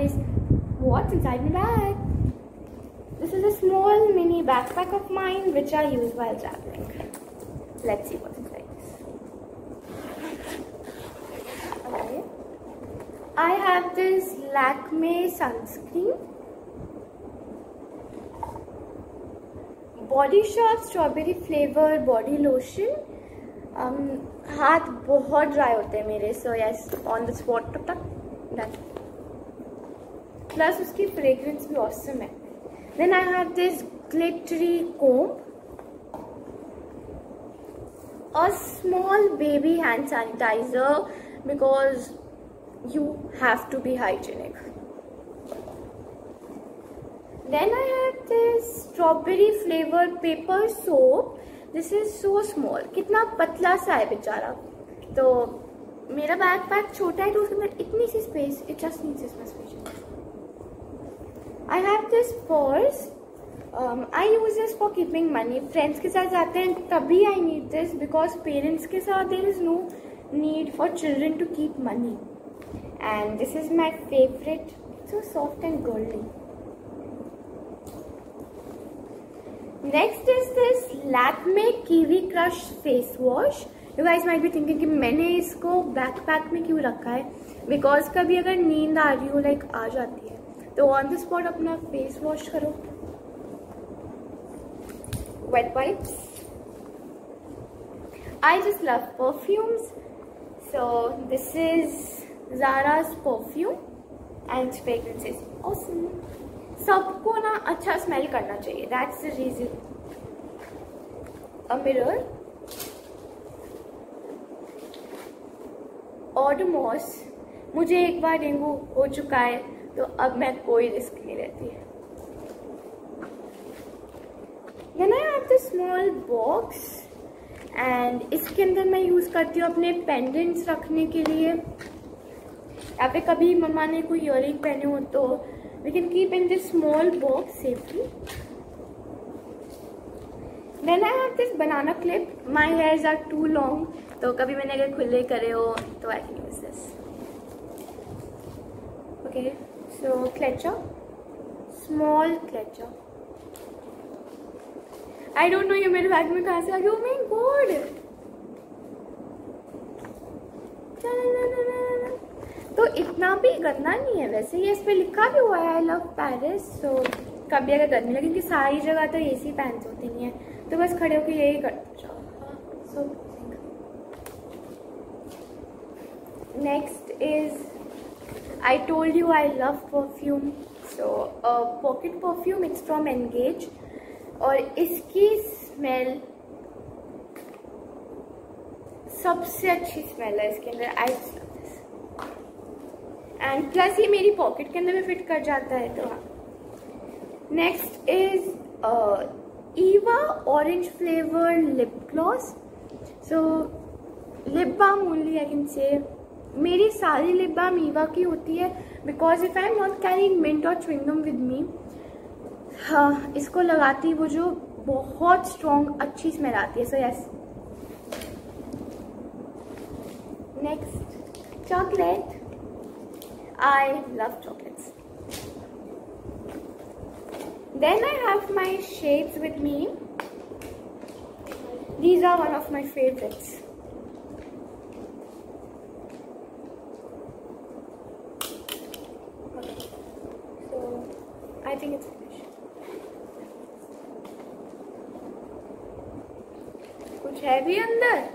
guys what's inside my bag. This is a small mini backpack of mine which I use while traveling. Let's see what's inside this. Okay. I have this Lakme sunscreen, Body Shop strawberry flavor body lotion. हाथ बहुत dry होते हैं मेरे, so yes on the spot तक done. Plus उसकी fragrance भी awesome है. Then I have this glittery comb, a small baby hand sanitiser because you have to be hygienic. Then I have this strawberry flavored paper soap. This is so small. कितना पतला सा है बेचारा. तो मेरा backpack छोटा है तो उसके अंदर इतनी सी space, it just needs this much space. I have this purse. I use this for keeping money. Friends के साथ जाते हैं तभी I need this because parents के साथ there is no need for children to keep money. And this is my favorite. It's so soft and goldy. Next is this Lakme Kiwi Crush face wash. You guys might be thinking कि मैंने इसको backpack में क्यों रखा है, because कभी अगर नींद आ रही हो लाइक आ जाती है तो ऑन द स्पॉट अपना फेस वॉश करो. Wet wipes. I just love perfumes. So this is Zara's perfume and its fragrance is awesome. सबको ना अच्छा स्मेल करना चाहिए. That's the reason. A mirror. Odomos. मुझे एक बार डेंगू हो चुका है तो अब मैं कोई रिस्क नहीं लेती. Then I have this small box and इसके अंदर मैं यूज करती हूँ अपने पेंडेंट्स रखने के लिए. या फिर कभी मम्मा ने कोई इयररिंग पहने हो तो we can keep in this small box safely. Then I have this banana clip. My hairs are too long, तो कभी मैंने अगर खुले करे हो तो I can use this. Okay, so clutcher, small clutcher. I don't know ये मेरे बैग में कहाँ से आ गया. Oh my God! तो इतना भी गंदा नहीं है वैसे. ये इस पे लिखा भी हुआ है आई लव पेरिस. सो कभी अगर गर्मी लगे क्योंकि सारी जगह तो एसी फैंस होती नहीं है तो बस खड़े होकर यही करते जाओ. So next is I told you I love perfume. So pocket perfume. It's from Engage और इसकी स्मेल सबसे अच्छी स्मेल है इसके अंदर. आई एंड प्लस ये मेरी पॉकेट के अंदर भी फिट कर जाता है तो हाँ. Next is Eva orange flavour lip gloss. So lip balm only I can say. मेरी सारी लिप बाम ईवा की होती है because if I am not carrying mint और च्युइंगम विद मी, हाँ इसको लगाती वो जो बहुत स्ट्रॉन्ग अच्छी स्मेल आती है. So yes. Next chocolate. I love chocolates. Then I have my shades with me. These are one of my favorites. Okay. So I think it's finished. कुछ है भी अंदर.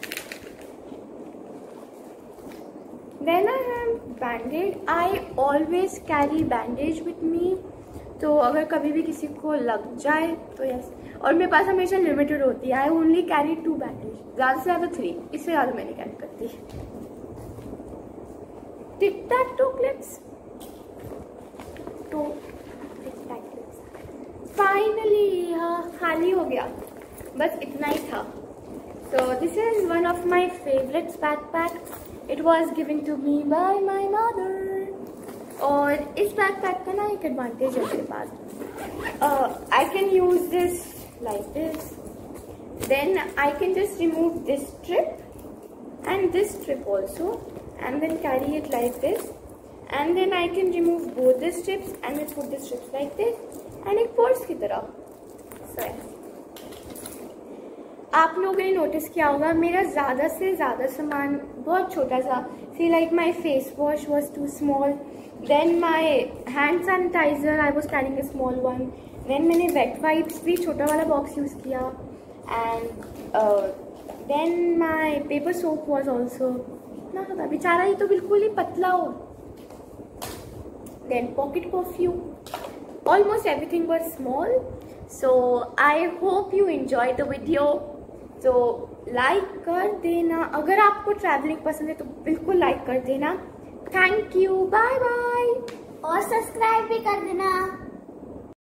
Then I have Band-Aid. I always carry Band-Aid with me. तो अगर कभी भी किसी को लग जाए तो यस. और मेरे पास हमेशा लिमिटेड होती है. I only carry 2 Band-Aid. ज़्यादा से ज़्यादा 3. इससे ज़्यादा मैं नहीं कैरी करती. Tic tac two clips. Finally हाँ खाली हो गया. बस इतना ही था. So this is one of my favorites backpack. It was given to me by my mother. और इस बैकपैक का ना एक एडवांटेज है मेरे पास. I can use this like this. Then I can just remove this strip and this strip also, and then carry it like this. And then I can remove both the strips and I put the strips like this and एक purse की तरह। सो आप लोगों ने notice किया होगा मेरा ज़्यादा से ज़्यादा सामान बहुत छोटा सा। See like my face wash was too small, then my hand sanitiser I was carrying a small one, then मैंने वेट वाइप्स भी छोटा वाला बॉक्स यूज़ किया, and then my paper soap was also इतना सा था, बेचारा ये तो बिल्कुल ही पतला हो। Then pocket perfume, almost everything was small. So I hope you enjoy the video. तो लाइक कर देना, अगर आपको ट्रैवलिंग पसंद है तो बिल्कुल लाइक कर देना। थैंक यू, बाय बाय, और सब्सक्राइब भी कर देना।